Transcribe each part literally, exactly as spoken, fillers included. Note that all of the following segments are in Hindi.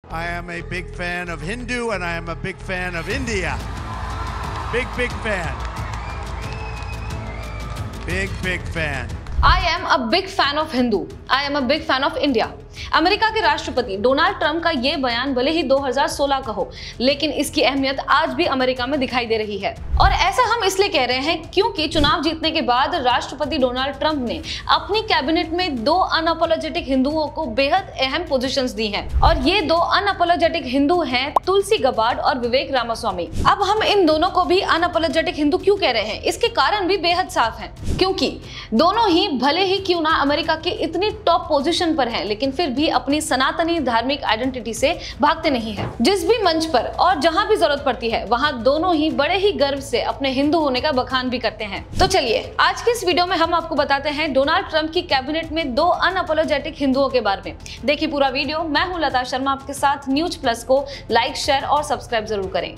I am a big fan of Hindu and I am a big fan of India. Big, big fan. Big, big fan. I am a big fan of Hindu. I am a big fan of India. America के राष्ट्रपति डोनाल्ड ट्रंप का ये बयान भले ही दो हज़ार सोलह का हो, लेकिन इसकी अहमियत आज भी अमेरिका में दिखाई दे रही है। और ऐसा हम इसलिए कह रहे हैं क्योंकि चुनाव जीतने के बाद राष्ट्रपति डोनाल्ड ट्रंप ने अपनी कैबिनेट में दो अनअपोलोजेटिक हिंदुओं को बेहद अहम पोजीशंस दी हैं। और ये दो अनअपोलोजेटिक हिंदू हैं तुलसी गबार्ड और विवेक रामास्वामी। अब हम इन दोनों को भी अनअपोलोजेटिक हिंदू क्यों कह रहे हैं, इसके कारण भी बेहद साफ हैं। क्योंकि दोनों ही भले ही क्यों ना अमेरिका की इतनी टॉप पोजीशन पर हैं, लेकिन फिर भी अपनी सनातनी धार्मिक आइडेंटिटी से भागते नहीं हैं। जिस भी मंच पर और जहां भी जरूरत पड़ती है वहां दोनों ही बड़े ही गर्व से अपने हिंदू होने का बखान भी करते हैं। तो चलिए आज की इस वीडियो में हम आपको बताते हैं डोनाल्ड ट्रंप की कैबिनेट में दो अनअपोलोजेटिक हिंदुओं के बारे में। देखिए पूरा वीडियो। मैं हूं लता शर्मा, आपके साथ। न्यूज प्लस को लाइक, शेयर और सब्सक्राइब जरूर करें।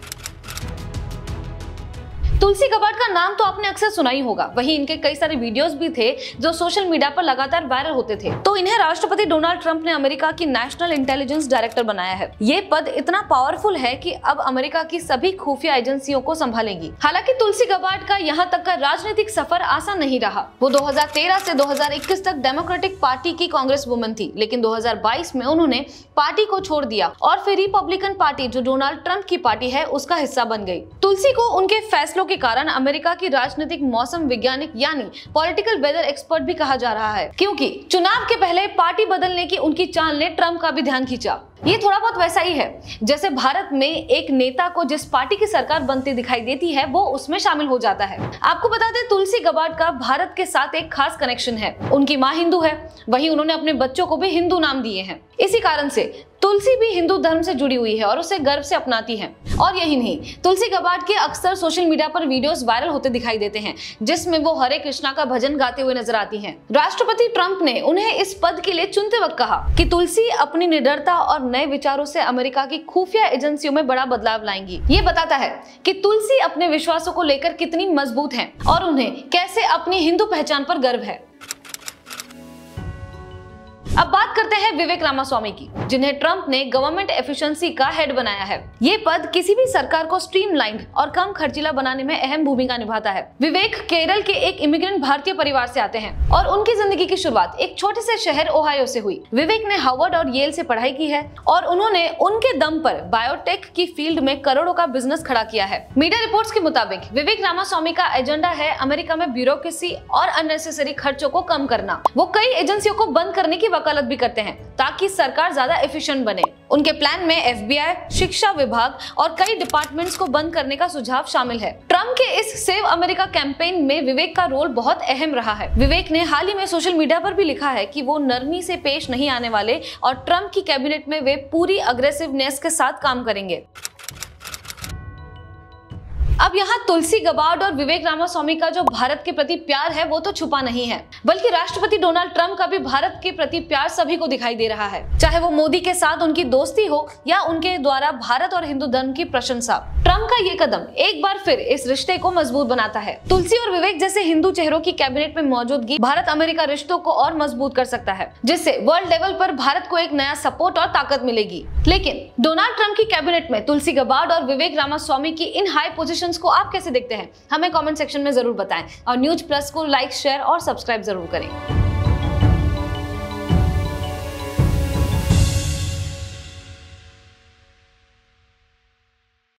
तुलसी गबार्ड का नाम तो आपने अक्सर सुना ही होगा, वहीं इनके कई सारे वीडियोस भी थे जो सोशल मीडिया पर लगातार वायरल होते थे। तो इन्हें राष्ट्रपति डोनाल्ड ट्रंप ने अमेरिका की नेशनल इंटेलिजेंस डायरेक्टर बनाया है। ये पद इतना पावरफुल है कि अब अमेरिका की सभी खुफिया एजेंसियों को संभालेंगी। हालांकि तुलसी गबार्ड का यहाँ तक का राजनीतिक सफर आसान नहीं रहा। वो दो हज़ार तेरह से दो हज़ार इक्कीस तक डेमोक्रेटिक पार्टी की कांग्रेस वुमन थी, लेकिन दो हज़ार बाईस में उन्होंने पार्टी को छोड़ दिया और फिर रिपब्लिकन पार्टी, जो डोनाल्ड ट्रंप की पार्टी है, उसका हिस्सा बन गई। तुलसी को उनके फैसलों के कारण अमेरिका की राजनीतिक मौसम वैज्ञानिक यानी पॉलिटिकल वेदर एक्सपर्ट भी कहा जा रहा है, क्योंकि चुनाव के पहले पार्टी बदलने की उनकी चाल ने ट्रंप का भी ध्यान खींचा। ये थोड़ा बहुत वैसा ही है जैसे भारत में एक नेता को जिस पार्टी की सरकार बनती दिखाई देती है वो उसमें शामिल हो जाता है। आपको बता दें, तुलसी गबार्ड का भारत के साथ एक खास कनेक्शन है। उनकी माँ हिंदू है, वहीं उन्होंने अपने बच्चों को भी हिंदू नाम दिए हैं। इसी कारण से तुलसी भी हिंदू धर्म से जुड़ी हुई है और उसे गर्व से अपनाती है। और यही नहीं, तुलसी गबार्ड के अक्सर सोशल मीडिया पर वीडियोस वायरल होते दिखाई देते हैं जिसमें वो हरे कृष्णा का भजन गाते हुए नजर आती हैं। राष्ट्रपति ट्रंप ने उन्हें इस पद के लिए चुनते वक्त कहा कि तुलसी अपनी निडरता और नए विचारों से अमेरिका की खुफिया एजेंसियों में बड़ा बदलाव लाएंगी। ये बताता है कि तुलसी अपने विश्वासों को लेकर कितनी मजबूत हैं और उन्हें कैसे अपनी हिंदू पहचान पर गर्व है। अब बात करते हैं विवेक रामास्वामी की, जिन्हें ट्रंप ने गवर्नमेंट एफिशिएंसी का हेड बनाया है। ये पद किसी भी सरकार को स्ट्रीमलाइंड और कम खर्चीला बनाने में अहम भूमिका निभाता है। विवेक केरल के एक इमिग्रेंट भारतीय परिवार से आते हैं और उनकी जिंदगी की शुरुआत एक छोटे से शहर ओहायो से हुई। विवेक ने हार्वर्ड और येल से पढ़ाई की है और उन्होंने उनके दम पर बायोटेक की फील्ड में करोड़ों का बिजनेस खड़ा किया है। मीडिया रिपोर्ट्स के मुताबिक विवेक रामास्वामी का एजेंडा है अमेरिका में ब्यूरोक्रेसी और अननेसेसरी खर्चों को कम करना। वो कई एजेंसियों को बंद करने की वकालत भी करते हैं ताकि सरकार ज्यादा एफिशिएंट बने। उनके प्लान में एफ बी आई, शिक्षा विभाग और कई डिपार्टमेंट्स को बंद करने का सुझाव शामिल है। ट्रंप के इस सेव अमेरिका कैंपेन में विवेक का रोल बहुत अहम रहा है। विवेक ने हाल ही में सोशल मीडिया पर भी लिखा है कि वो नरमी से पेश नहीं आने वाले और ट्रंप की कैबिनेट में वे पूरी अग्रेसिवनेस के साथ काम करेंगे। अब यहाँ तुलसी गबार्ड और विवेक रामास्वामी का जो भारत के प्रति प्यार है वो तो छुपा नहीं है, बल्कि राष्ट्रपति डोनाल्ड ट्रंप का भी भारत के प्रति प्यार सभी को दिखाई दे रहा है। चाहे वो मोदी के साथ उनकी दोस्ती हो या उनके द्वारा भारत और हिंदू धर्म की प्रशंसा, ट्रंप का ये कदम एक बार फिर इस रिश्ते को मजबूत बनाता है। तुलसी और विवेक जैसे हिंदू चेहरों की कैबिनेट में मौजूदगी भारत अमेरिका रिश्तों को और मजबूत कर सकता है, जिससे वर्ल्ड लेवल पर भारत को एक नया सपोर्ट और ताकत मिलेगी। लेकिन डोनाल्ड ट्रंप की कैबिनेट में तुलसी गबार्ड और विवेक रामास्वामी की इन हाई पोजीशंस को आप कैसे देखते हैं, हमें कमेंट सेक्शन में जरूर बताएं और न्यूज प्लस को लाइक, शेयर और सब्सक्राइब जरूर करें।